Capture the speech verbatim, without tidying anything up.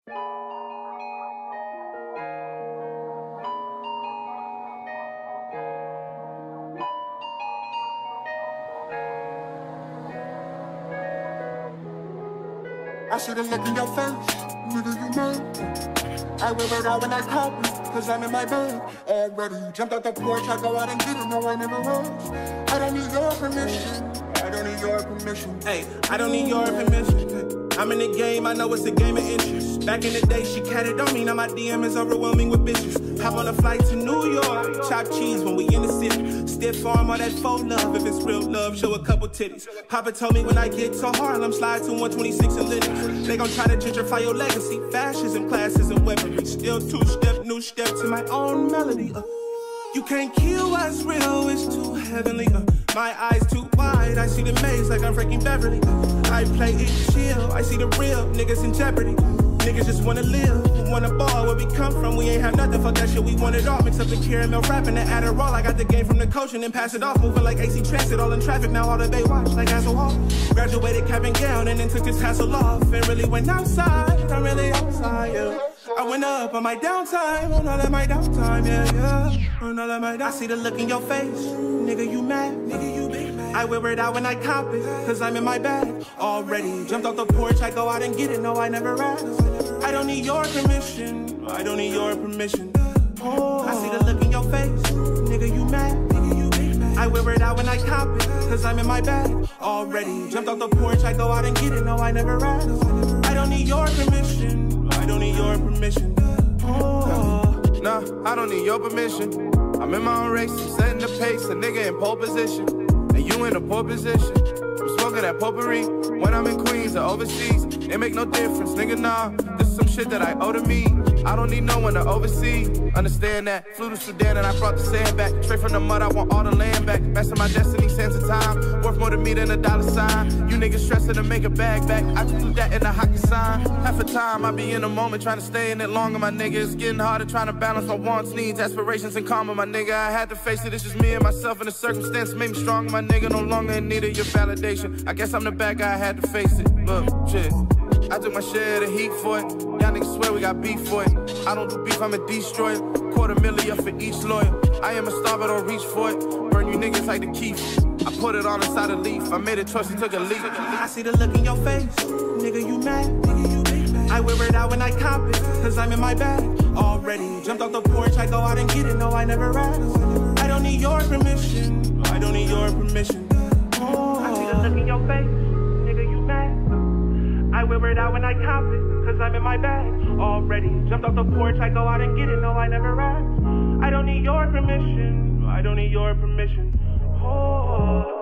I see the look in your face, nigga, you know. I wear it out when I cop it, cause I'm in my bed. Already jumped out the porch, I go out and get it, no I never was. I don't need your permission, I don't need your permission. Hey, I don't need your permission. I'm in the game, I know it's a game of interest. Back in the day, she catted on me, now my D M is overwhelming with bitches. Hop on a flight to New York, chop cheese when we in the city. Stiff arm all that faux love, if it's real love, show a couple titties. Papa told me when I get to Harlem, slide to one twenty-six and Linux. They gon' try to gentrify your legacy, fascism, classes, and weaponry. Still two-step, new step to my own melody. Uh, you can't kill what's real, it's too heavenly. Uh, my eyes too wide, I see the maze like I'm freaking Beverly. I play it chill, I see the real niggas in jeopardy. Niggas just wanna live, wanna ball, where we come from, we ain't have nothing, fuck that shit, we want it all. Mix up the caramel rap and the Adderall, I got the game from the coach and then pass it off. Moving like A C Transit, all in traffic, now all the Bay watch like Hasselhoff. Graduated cap and gown and then took this hassle off. And really went outside, I'm really outside, yeah. I went up on my downtime, on all of my downtime, yeah, yeah. On all of my downtime. I see the look in your face, nigga you mad, nigga you big mad. I wear it out when I cop it, cause I'm in my bag. Already jumped off the porch, I go out and get it, no I never ask. I don't need your permission, I don't need your permission. Oh, I see the look in your face, nigga you mad, nigga you big mad. I wear it out when I cop it, cause I'm in my bag. Already jumped off the porch, I go out and get it, no I never ask. I don't need your permission, I don't need your permission. Oh, nah, I don't need your permission. I'm in my own race, I'm setting the pace, a nigga in pole position, and you in a poor position. I'm smoking that potpourri when I'm in Queens or overseas. It make no difference, nigga, nah. This is some shit that I owe to me. I don't need no one to oversee. Understand that. Flew to Sudan and I brought the sand back. Straight from the mud, I want all the land back. Messing my destiny, sense of time. Worth more to me than a dollar sign. You niggas stressing to make a bag back. I just do that in a hockey sign. Half the time I be in a moment trying to stay in it longer, my nigga. It's getting harder trying to balance my wants, needs, aspirations, and karma, my nigga. I had to face it. It's just me and myself, and the circumstance made me strong, my nigga. No longer in need of your validation. I guess I'm the bad guy, I had to face it. Look, shit. I took my share of the heat for it. Y'all niggas swear we got beef for it. I don't do beef, I'm a destroyer. Quarter million for each lawyer. I am a star, but don't reach for it. Burn you niggas like the Keith. I put it on the side of leaf. I made a choice and took a leap. I see the look in your face, nigga you mad, nigga you big mad. I wear it out when I cop it, cause I'm in my bag. Already jumped off the porch, I go out and get it, no I never ask. I don't need your permission, I don't need your permission. Oh, I see the look in your face, nigga you mad. I wear it out when I cop it, cause I'm in my bag. Already jumped off the porch, I go out and get it, no I never ask. I don't need your permission, I don't need your permission. Oh.